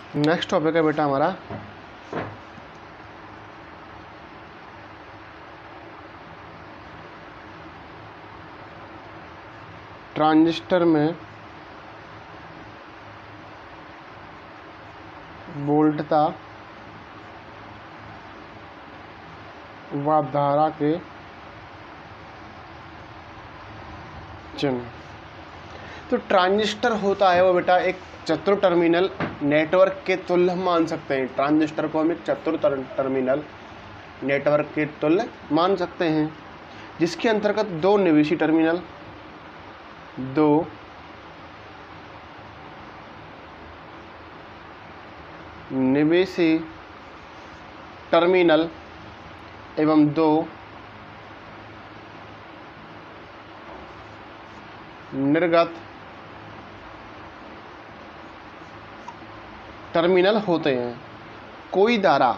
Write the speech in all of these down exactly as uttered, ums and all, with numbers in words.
Next topic है बेटा हमारा ट्रांजिस्टर में वोल्टता व धारा के चिन्ह। तो ट्रांजिस्टर होता है वो बेटा एक चतुर टर्मिनल नेटवर्क के तुल्य हम मान सकते हैं। ट्रांजिस्टर को हम एक चतुर टर्मिनल नेटवर्क के तुल्य मान सकते हैं, जिसके अंतर्गत दो निवेशी टर्मिनल दो निवेशी टर्मिनल एवं दो निर्गत टर्मिनल होते हैं। कोई धारा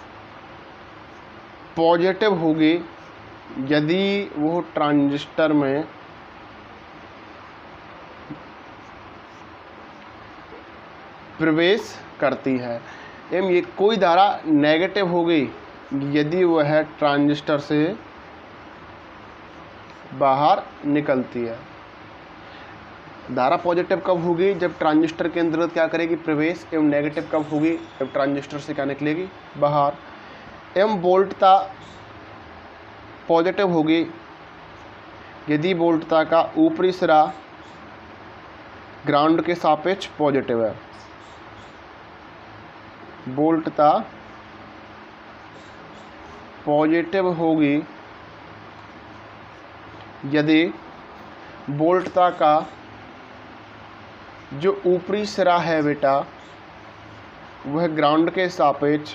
पॉजिटिव होगी यदि वो ट्रांजिस्टर में प्रवेश करती है, एवं ये कोई धारा नेगेटिव होगी यदि वह ट्रांजिस्टर से बाहर निकलती है। धारा पॉजिटिव कब होगी? जब ट्रांजिस्टर के अंतर्गत क्या करेगी? प्रवेश। एवं नेगेटिव कब होगी? जब ट्रांजिस्टर से क्या निकलेगी? बाहर। एवं वोल्टता पॉजिटिव होगी यदि वोल्टता का ऊपरी सिरा ग्राउंड के सापेक्ष पॉजिटिव है। वोल्टता पॉजिटिव होगी यदि वोल्टता का जो ऊपरी सिरा है बेटा वह ग्राउंड के सापेक्ष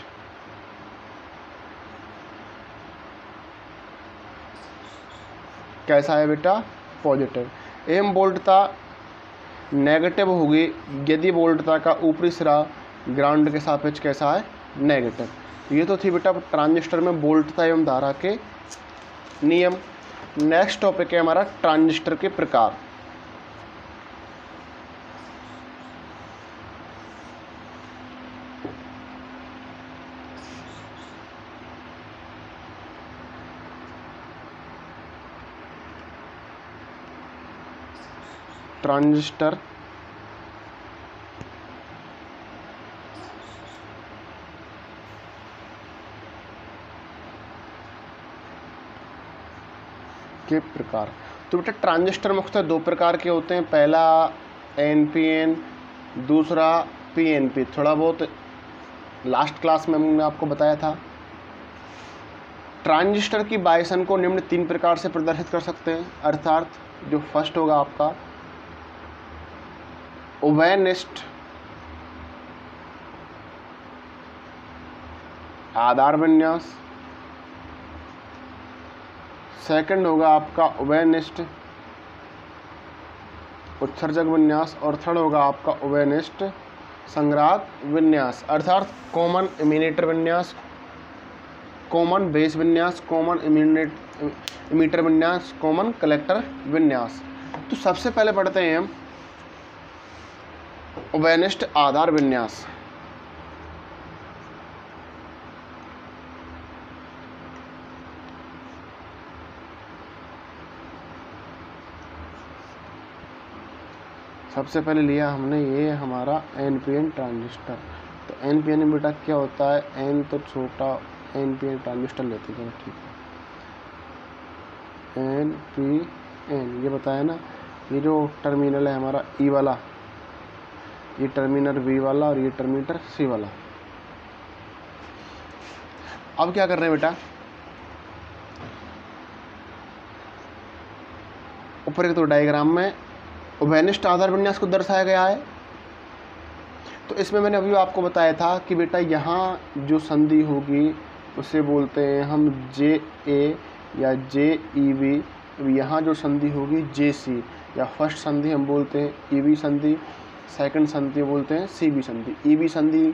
कैसा है बेटा? पॉजिटिव। एवं वोल्टता नेगेटिव होगी यदि वोल्टता का ऊपरी सिरा ग्राउंड के सापेक्ष कैसा है? नेगेटिव। ये तो थी बेटा ट्रांजिस्टर में वोल्टता एवं धारा के नियम। नेक्स्ट टॉपिक है हमारा ट्रांजिस्टर के प्रकार। ट्रांजिस्टर के प्रकार। तो बेटा ट्रांजिस्टर मुख्यतः दो प्रकार के होते हैं। पहला एन पी एन, दूसरा पी एन पी। थोड़ा बहुत लास्ट क्लास में हमने आपको बताया था। ट्रांजिस्टर की बायसन को निम्न तीन प्रकार से प्रदर्शित कर सकते हैं, अर्थात जो फर्स्ट होगा आपका उभयनिष्ठ आधार विन्यास, सेकंड होगा आपका उभयनिष्ठ उत्सर्जक विन्यास और थर्ड होगा आपका उभयनिष्ठ संग्राहक विन्यास, अर्थात कॉमन इमिनेटर विन्यास, कॉमन बेस विन्यास, कॉमन इमीटर विन्यास, कॉमन कलेक्टर विन्यास। तो सबसे पहले पढ़ते हैं हम उभयनिष्ठ आधार विन्यास। सबसे पहले लिया हमने ये हमारा एन पी एन ट्रांजिस्टर। तो एन पी एन बेटा क्या होता है? एन तो छोटा एन पी एन ट्रांजिस्टर लेते हैं, ठीक है। एन पी एन ये बताया ना, ये जो टर्मिनल है हमारा ई वाला, ये टर्मिनल बी वाला और ये टर्मिनल सी वाला। अब क्या कर रहे हैं बेटा? ऊपर एक तो डायग्राम में उभयनिष्ठ आधार विन्यास को दर्शाया गया है। तो इसमें मैंने अभी आपको बताया था कि बेटा यहाँ जो संधि होगी उसे बोलते हैं हम जे ए या जे ई बी। यहाँ जो संधि होगी जे सी या फर्स्ट संधि हम बोलते हैं ई बी संधि, सेकंड संधि बोलते हैं सी बी संधि। ई बी संधि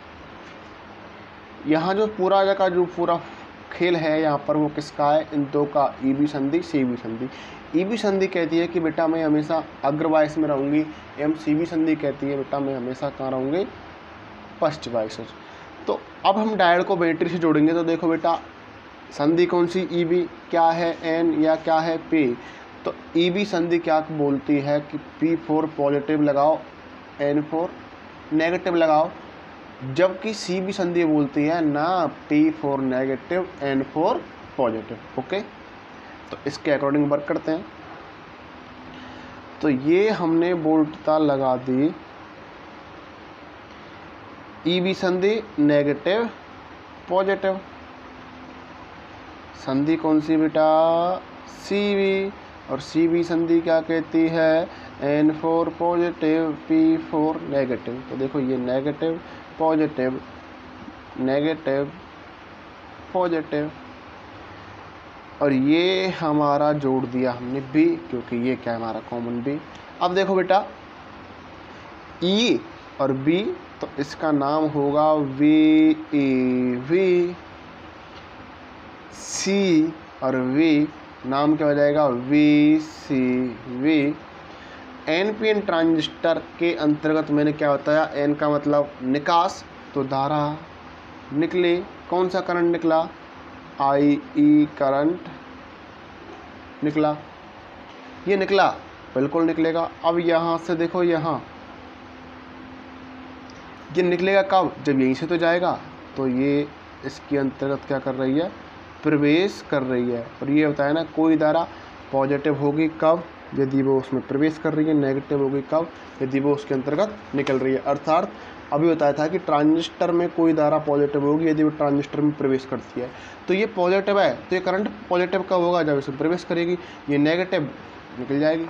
यहाँ जो पूरा का जो पूरा खेल है यहाँ पर वो किसका है? इन दो का, ई बी संधि सी बी संधि। ई बी संधि कहती है कि बेटा मैं हमेशा अग्रवायस में रहूँगी, एवं सी बी संधि कहती है बेटा मैं हमेशा कहाँ रहूँगी? पॉजिटिव आइसोच। तो अब हम डायोड को बैटरी से जोड़ेंगे। तो देखो बेटा संधि कौन सी, ई बी, क्या है एन या क्या है पी। तो ई बी संधि क्या बोलती है कि पी फोर पॉजिटिव लगाओ, एन फोर नेगेटिव लगाओ, जबकि सी बी संधि बोलती है ना P four negative N four positive. Okay, तो इसके अकॉर्डिंग वर्क करते हैं। तो ये हमने वोल्टता लगा दी, ई बी संधि नेगेटिव पॉजिटिव, संधि कौन सी बेटा, सी बी, और सी बी संधि क्या कहती है, N four positive P four negative. तो देखो ये नेगेटिव पॉजिटिव नेगेटिव पॉजिटिव, और ये हमारा जोड़ दिया हमने बी, क्योंकि ये क्या है हमारा कॉमन बी। अब देखो बेटा ई और बी, तो इसका नाम होगा वी ई वी, सी और वी नाम क्या हो जाएगा, V C V. N P N transistor के अंतर्गत मैंने क्या बताया, एन का मतलब निकास, तो धारा निकली, कौन सा करंट निकला, आई ई करंट निकला, ये निकला, बिल्कुल निकलेगा। अब यहाँ से देखो, यहाँ ये निकलेगा कब, जब यहीं से तो जाएगा, तो ये इसके अंतर्गत क्या कर रही है, प्रवेश कर रही है। और ये बताया ना कोई धारा पॉजिटिव होगी कब, यदि वो उसमें प्रवेश कर रही है, नेगेटिव होगी कब, यदि वो उसके अंतर्गत निकल रही है। अर्थात अभी बताया था कि ट्रांजिस्टर में कोई धारा पॉजिटिव होगी यदि वो ट्रांजिस्टर में प्रवेश करती है। तो ये पॉजिटिव है, तो ये करंट पॉजिटिव कब होगा, जब इसमें प्रवेश करेगी, ये नेगेटिव निकल जाएगी।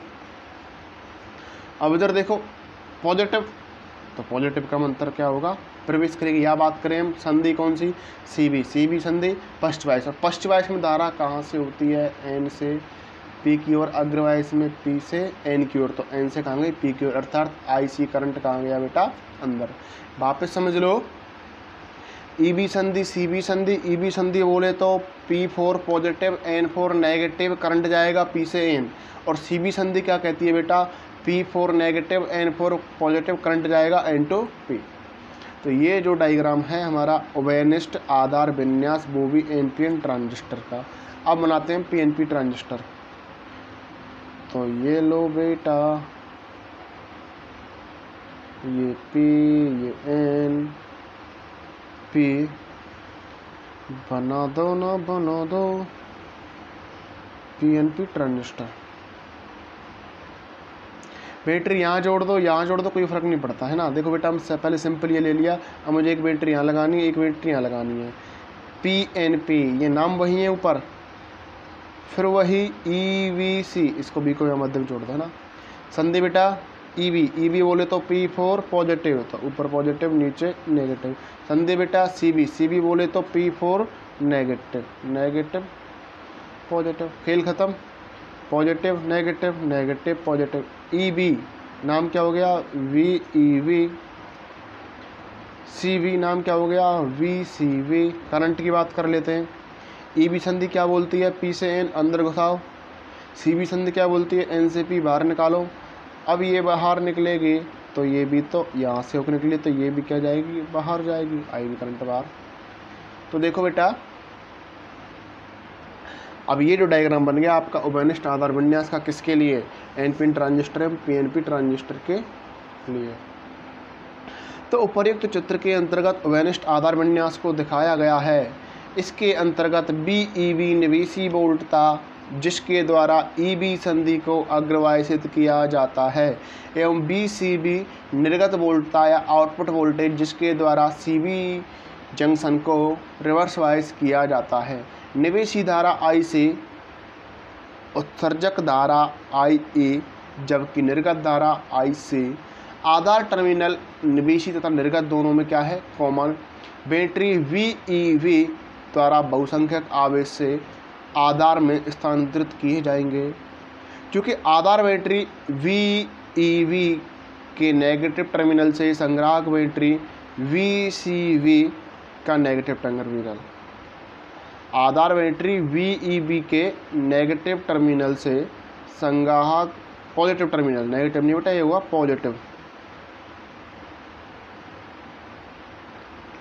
अब इधर देखो पॉजिटिव, तो पॉजिटिव का अंतर क्या होगा, प्रवेश करेगी। या बात करें हम संधि कौन सी, सी बी, सी बी संधि पॉजिटिव आइस, और पॉजिटिव आइस में धारा कहाँ से होती है, एन से पी की ओर, अग्रवाइस में पी से एन की ओर, तो एन से कहाँ गई पी की ओर, अर्थात आई सी करंट कहाँ गया बेटा, अंदर। वापस समझ लो, ई बी संधि सी बी संधि, ई बी संधि बोले तो P four positive N four negative, current जाएगा पी से एन, और सी बी संधि क्या कहती है बेटा, P four negative N four positive, current जाएगा एन टू पी। तो ये जो डायग्राम है हमारा उभयनिष्ठ आधार विन्यास वो भी एन पी एन ट्रांजिस्टर का। अब बनाते हैं पी एन पी ट्रांजिस्टर। तो ये लो बेटा, ये P, ये N, P, बना दो ना बना दो P N P transistor. Battery यहाँ जोड़ दो, यहाँ जोड़ दो, कोई फ़र्क नहीं पड़ता है ना। देखो बेटा हम पहले सिंपल ये ले लिया, अब मुझे एक बैटरी यहाँ लगानी है, एक बैटरी यहाँ लगानी है। पी एन पी, ये नाम वही है ऊपर, फिर वही ई वी सी, इसको बी को यहाँ मध्य में जोड़ दो है ना। संधि बेटा ई वी, ई वी बोले तो पी फोर पॉजिटिव, तो ऊपर पॉजिटिव नीचे नेगेटिव। संधि बेटा सी बी, सी बी बोले तो P four negative negative positive, खेल ख़त्म। Positive negative negative positive. E B नाम क्या हो गया, V E V. C V नाम क्या हो गया, वी सी वी। करंट की बात कर लेते हैं। ई बी संधि क्या बोलती है, पी से एन अंदर घुसाओ। सी बी संधि क्या बोलती है, एन से पी बाहर निकालो। अब ये बाहर निकलेगी तो ये भी तो यहाँ से होकर निकली, तो ये भी क्या जाएगी, बाहर जाएगी, आएगी करंट बाहर। तो देखो बेटा अब ये जो डायग्राम बन गया आपका उभयनिष्ठ आधार विन्यास का, किसके लिए, एन पी एन ट्रांजिस्टर एवं पी एन पी ट्रांजिस्टर के लिए। तो उपर्युक्त चित्र के अंतर्गत उभयनिष्ठ आधार विन्यास को दिखाया गया है। इसके अंतर्गत बी ई बी निवेशी वोल्टता जिसके द्वारा ई बी संधि को अग्रवाइसित किया जाता है, एवं बी सी बी निर्गत वोल्टता या आउटपुट वोल्टेज जिसके द्वारा सी बी जंक्शन को रिवर्स वाइज किया जाता है। निवेशी धारा आई से उत्सर्जक धारा आई ए, जबकि निर्गत धारा आई से। आधार टर्मिनल निवेशी तथा निर्गत दोनों में क्या है, common. Battery V E V द्वारा बहुसंख्यक आवेश से आधार में स्थानांतरित किए जाएंगे। क्योंकि आधार बैटरी वी ई वी के नेगेटिव टर्मिनल से संग्राहक बैटरी वी सी वी का नेगेटिव टर्मिनल, आधार बैटरी वी ई बी के नेगेटिव टर्मिनल से संग्राहक पॉजिटिव टर्मिनल, नेगेटिव नहीं बेटा ये हुआ पॉजिटिव,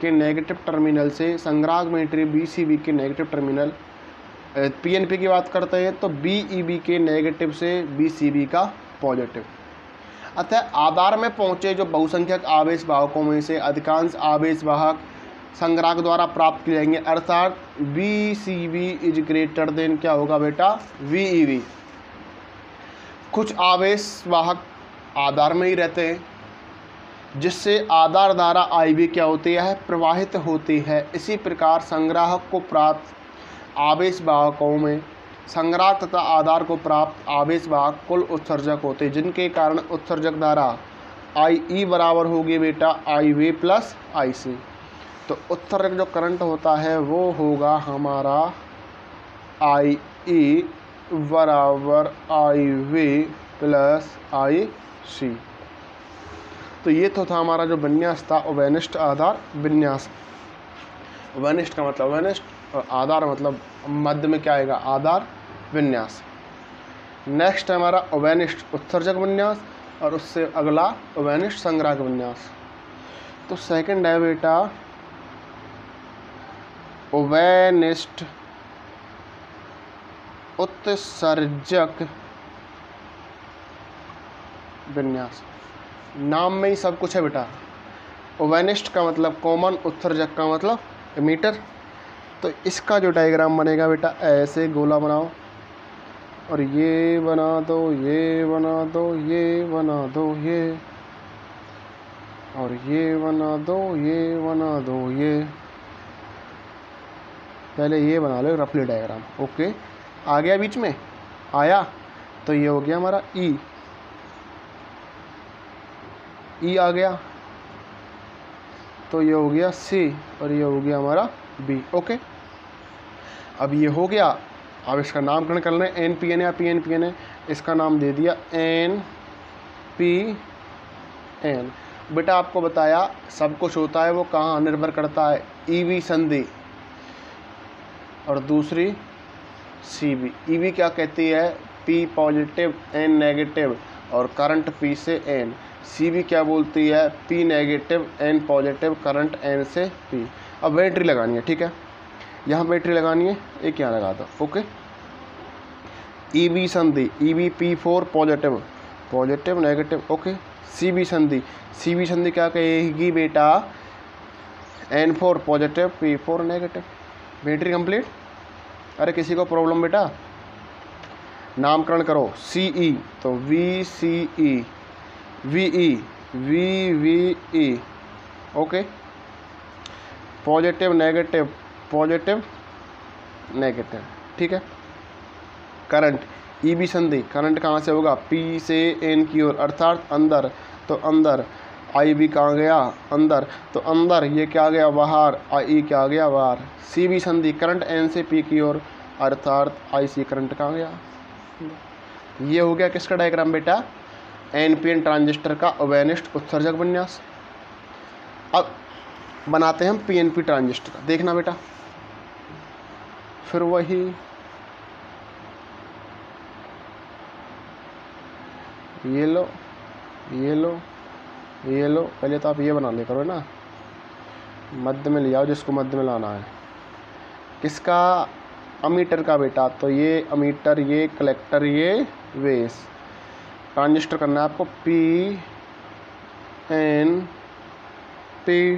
के नेगेटिव टर्मिनल से संग्राहक बैटरी बी सी बी के negative terminal, P N P की बात करते हैं तो बी ई बी के नेगेटिव से बी सी बी का पॉजिटिव। अतः आधार में पहुँचे जो बहुसंख्यक आवेश वाहकों में से अधिकांश आवेश वाहक संग्राहक द्वारा प्राप्त किए जाएंगे, अर्थात B C B is greater than क्या होगा बेटा, वी ई बी। कुछ आवेश वाहक आधार में ही रहते हैं, जिससे आधार धारा आई बी क्या होती है, प्रवाहित होती है। इसी प्रकार संग्राहक को प्राप्त आवेश वाहकों में संग्राहक तथा आधार को प्राप्त आवेश वाहक कुल उत्सर्जक होते हैं, जिनके कारण उत्सर्जक धारा आई ई बराबर होगी बेटा आई वी प्लस आई सी। तो उत्सर्जक जो करंट होता है वो होगा हमारा आई ई बराबर आई वी प्लस आई सी। तो ये तो था हमारा जो विन्यास था उभयनिष्ठ आधार विन्यास। उभयनिष्ठ का मतलब उभयनिष्ठ और आधार मतलब मध्य में क्या आएगा, आधार विन्यास। नेक्स्ट है हमारा उभयनिष्ठ उत्सर्जक विन्यास और उससे अगला उभयनिष्ठ संग्राहक विन्यास। तो सेकंड है बेटा उभयनिष्ठ उत्सर्जक विन्यास। नाम में ही सब कुछ है बेटा। उभयनिष्ठ का मतलब कॉमन, उत्सर्जक का मतलब एमीटर। तो इसका जो डायग्राम बनेगा बेटा ऐसे गोला बनाओ और ये बना दो, ये बना दो, ये बना दो, ये और ये बना दो, ये बना दो, ये पहले ये बना लो रफली डायग्राम। ओके, आ गया बीच में, आया तो ये हो गया हमारा ई ई आ गया, तो ये हो गया सी और ये हो गया हमारा बी। ओके, अब ये हो गया। अब इसका नामकरण कर लें, एन पी एन या पी एन पी एन है, इसका नाम दे दिया एन पी एन। बेटा आपको बताया सब कुछ होता है वो कहाँ निर्भर करता है, ई वी संधि और दूसरी सी बी। ई वी क्या कहती है, पी पॉजिटिव एन नेगेटिव और करंट पी से एन। सी बी क्या बोलती है, P negative N positive current N से पी। अब बैटरी लगानी है, ठीक है, यहाँ बैटरी लगानी है, एक यहाँ लगा दो। ओके, ई बी संधि, E B P four positive positive negative. Okay, C B संधि, सी बी संधि क्या कहेगी बेटा, N four positive P four negative. Battery complete. अरे किसी को प्रॉब्लम बेटा, नामकरण करो। सी ई तो V C E, V E V V E. Okay, positive negative positive negative, ठीक है। करंट, ई बी संधि, करंट कहाँ से होगा, पी से एन की ओर, अर्थात अंदर, तो अंदर। आई बी कहाँ गया, अंदर, तो अंदर। ये क्या गया, बाहर, आई ई क्या गया, बाहर। सी बी संधि, करंट एन से पी की ओर, अर्थात आई सी करंट कहाँ गया। ये हो गया किसका डायग्राम बेटा, एन पी एन ट्रांजिस्टर का उभयनिष्ठ उत्सर्जक विन्यास। अब बनाते हैं हम पी एन पी ट्रांजिस्टर का, देखना बेटा। फिर वही ये लो, ये लो, ये लो। पहले तो आप ये बना ले करो ना, मध्य में ले आओ जिसको मध्य में लाना है। किसका, अमीटर का बेटा। तो ये अमीटर, ये कलेक्टर, ये बेस। ट्रांजिस्टर करना है आपको पी एन पी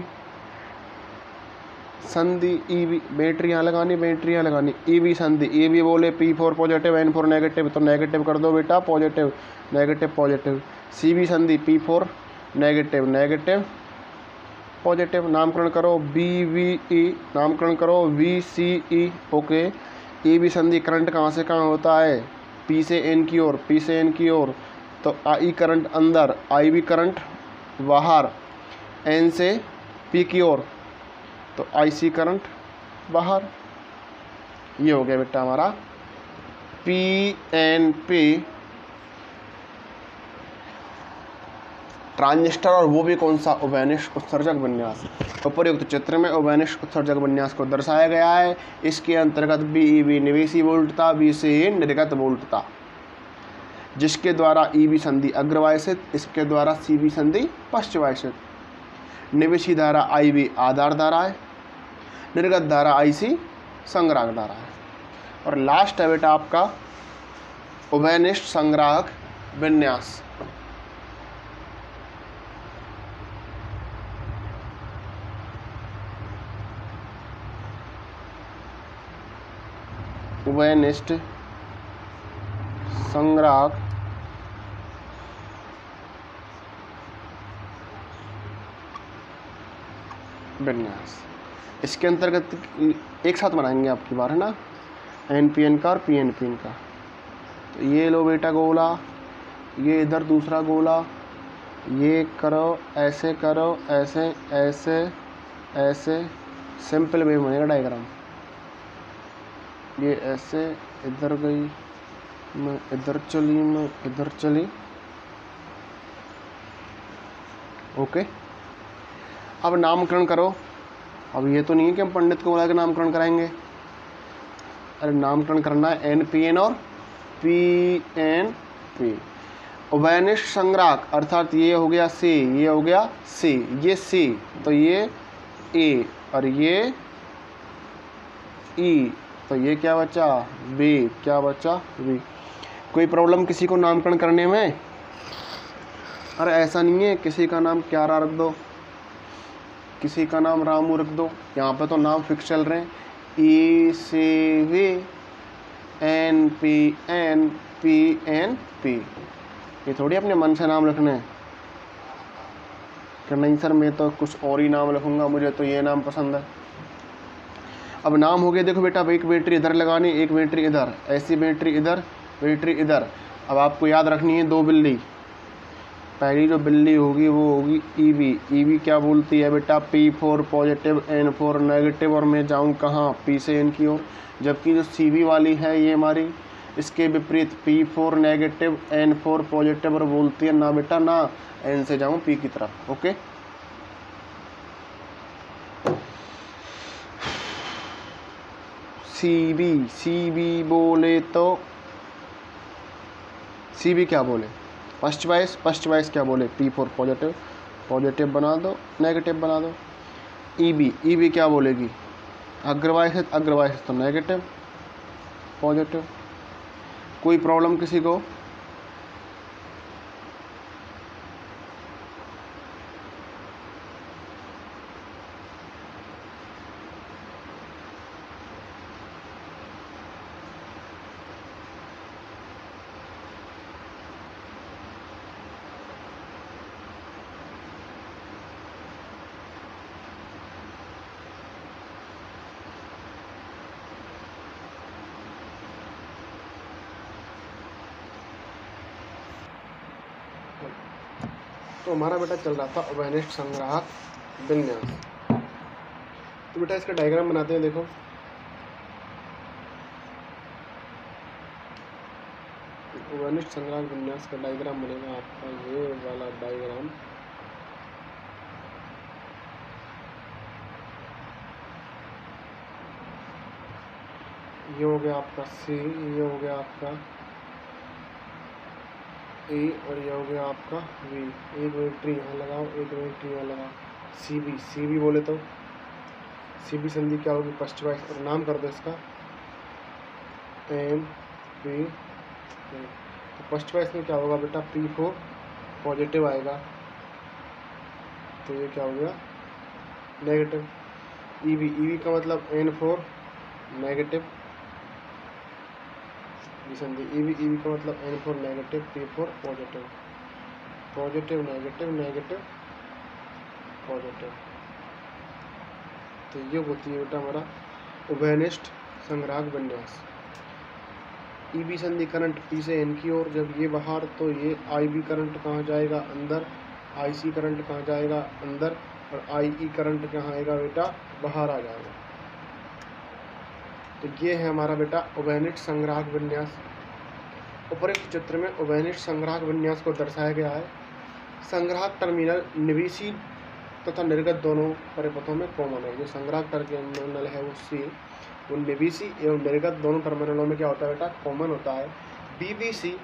संधि ई वी। बैटरियाँ लगानी, बैटरियाँ लगानी। ई वी संधि, ई वी बोले P four positive N four negative, तो नेगेटिव कर दो बेटा, positive negative positive. C V संधि, P four negative negative positive. नामकरण करो बी वी ई, नामकरण करो V C E. Okay, E V संधि, करंट कहाँ से कहाँ होता है, पी से एन की ओर, पी से एन की ओर, तो आई करंट अंदर, आई वी करंट बाहर, एन से पी की ओर, तो आई सी करंट बाहर। ये हो गया बेटा हमारा पी एन पी ट्रांजिस्टर, और वो भी कौन सा, उभयनिष्ठ उत्सर्जक विन्यास। उपरोक्त चित्र में उभयनिष्ठ उत्सर्जक विन्यास को दर्शाया गया है। इसके अंतर्गत बी ई बी निवेशी वोल्टता, बी से निर्गत वोल्टता, जिसके द्वारा ई बी संधि अग्रवायसित, इसके द्वारा सी बी संधि पश्चवायसित। निवेशी धारा आई बी आधार धारा है, निर्गत धारा आई सी संग्राहक धारा है। और लास्ट है बेटा आपका उभयनिष्ठ संग्राहक विन्यास। उभयनिष्ठ संग्राहक विन्यास। इसके अंतर्गत एक साथ बनाएंगे आपकी बार, है ना, एन पी एन का और पी एन पी एन का। तो ये लो बेटा गोला, ये इधर दूसरा गोला, ये करो, ऐसे करो, ऐसे ऐसे ऐसे, सिंपल वे में बनेगा डायग्राम। ये ऐसे इधर गई, मैं इधर चली, मैं इधर चली। ओके, अब नामकरण करो। अब ये तो नहीं है कि हम पंडित को बुला के नामकरण कराएंगे। अरे नामकरण करना है एन पी एन और पी एन पी। उभयनिष्ठ संग्राहक अर्थात ये हो गया सी, ये हो गया सी, ये सी, तो ये ए और ये ई, तो ये क्या बचा बी, क्या बचा बी। कोई प्रॉब्लम किसी को नामकरण करने में? अरे ऐसा नहीं है, किसी का नाम क्यारा रख दो, किसी का नाम रामू रख दो, यहाँ पे तो नाम फिक्स चल रहे हैं, E C V N P N P N P. ये थोड़ी अपने मन से नाम लिखने हैं कि नहीं सर मैं तो कुछ और ही नाम लिखूंगा, मुझे तो ये नाम पसंद है। अब नाम हो गया, देखो बेटा एक बैटरी इधर लगानी, एक बैटरी इधर, ऐसी बैटरी इधर, बैटरी इधर। अब आपको याद रखनी है दो बिल्ली। पहली जो बिल्ली होगी वो होगी ई बी। ई बी क्या बोलती है बेटा? P four positive, N four negative, और मैं जाऊँ कहाँ? पी से एन की ओर। जबकि जो सी बी वाली है ये हमारी इसके विपरीत, P four negative, N four positive, और बोलती है ना बेटा ना, एन से जाऊँ पी की तरफ। Okay, C B, C B बोले तो सी बी क्या बोले? फर्स्ट चॉइस, फर्स्ट चॉइस क्या बोले? पी फोर पॉजिटिव, पॉजिटिव बना दो, नेगेटिव बना दो। ई बी, ई बी क्या बोलेगी? अग्रवाइस, अग्रवाइस तो नेगेटिव, पॉजिटिव। कोई प्रॉब्लम किसी को? तो हमारा बेटा चल रहा था उभयनिष्ठ संग्राहक विन्यास। तो बेटा इसका डायग्राम बनाते हैं। देखो उभयनिष्ठ संग्राहक विन्यास का डायग्राम बनेगा आपका ये वाला डायग्राम। ये हो गया आपका सी, ये हो गया आपका ए, और ये हो गया आपका वी। एक बैटरी यहाँ लगाओ, एक बैटरी यहाँ लगाओ। सी बी, सी बी बोले तो सी बी संधि क्या होगी? First choice. और नाम कर दो इसका एन पी। तो फर्स्ट चॉइस में क्या होगा बेटा? पी फोर पॉजिटिव आएगा, तो ये क्या हो गया? Negative. E B, E B का मतलब एन फोर नेगेटिव, संधि ई बी, ई बी का मतलब N four negative, P four positive, positive negative, negative positive. तो ये होती है बेटा हमारा उभयनिष्ठ संग्राहक विन्यास। ई बी संधि करंट पी से एन की ओर, जब ये बाहर तो ये आई बी करंट कहाँ जाएगा? अंदर। आई सी करंट कहाँ जाएगा? अंदर। और आई ई करंट कहाँ आएगा बेटा? बाहर आ जाएगा। तो ये है हमारा बेटा उभयनिष्ठ संग्राहक विन्यास। उपरोक्त चित्र में उभयनिष्ठ संग्राहक विन्यास को दर्शाया गया है। संग्राहक टर्मिनल निवेशी तथा निर्गत दोनों परिपथों में कॉमन है। जो संग्राहक टर्मिनल है वो सी, वो निवेशी एवं निर्गत दोनों टर्मिनलों में क्या होता है बेटा? कॉमन होता है। बी बी सी,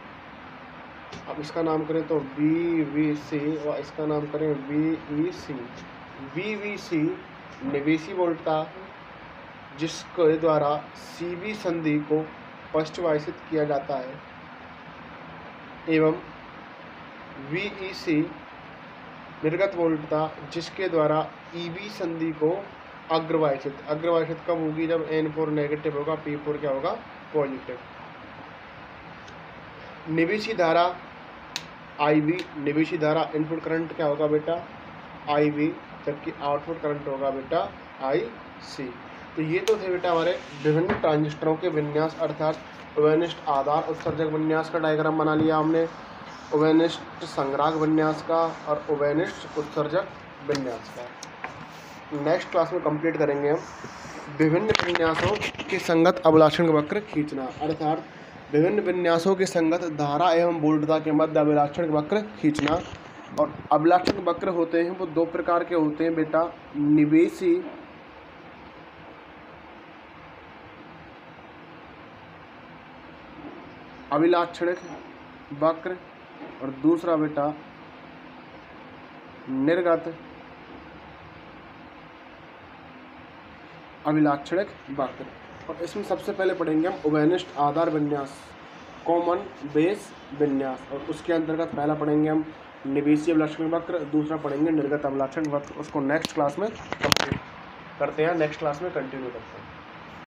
अब इसका नाम करें तो बी वी सी, और इसका नाम करें B E C. V V C निवेशी वोल्टता जिसके द्वारा सी बी संधि को पश्चवायसित किया जाता है, एवं वी ई सी निर्गत वोल्टता जिसके द्वारा ई बी संधि को अग्रवायसित अग्रवायसित कब होगी? जब एन फोर नेगेटिव होगा, पी फोर क्या होगा? पॉजिटिव। निवेशी धारा आई वी, निवेशी धारा इनपुट करंट क्या होगा बेटा? आई वी, जबकि आउटपुट करंट होगा बेटा आई सी। तो ये तो थे बेटा हमारे विभिन्न ट्रांजिस्टरों के विन्यास, अर्थात ओवेनिस्ट आधार उत्सर्जक विन्यास का डायग्राम बना लिया हमने, ओवेनिस्ट संग्राहक विन्यास का और ओवेनिस्ट उत्सर्जक विन्यास का। नेक्स्ट क्लास में कंप्लीट करेंगे हम विभिन्न विन्यासों के संगत अभिलाक्षण वक्र खींचना, अर्थात विभिन्न विन्यासों के संगत धारा एवं वोल्टता के मध्य अभिलाक्षण वक्र खींचना। और अभिलाक्षण वक्र होते हैं वो दो प्रकार के होते हैं बेटा, निवेशी अभिलाक्षणिक वक्र और दूसरा बेटा निर्गत अभिलाक्षणिक वक्र। और इसमें सबसे पहले पढ़ेंगे हम ओवेनिस्ट आधार विन्यास, कॉमन बेस विन्यास, और उसके अंतर्गत पहला पढ़ेंगे हम निवेशी अभिलाक्षण वक्र, दूसरा पढ़ेंगे निर्गत अभिलाक्षण वक्र। उसको नेक्स्ट क्लास में कंप्लीट करते हैं, नेक्स्ट क्लास में कंटिन्यू करते हैं।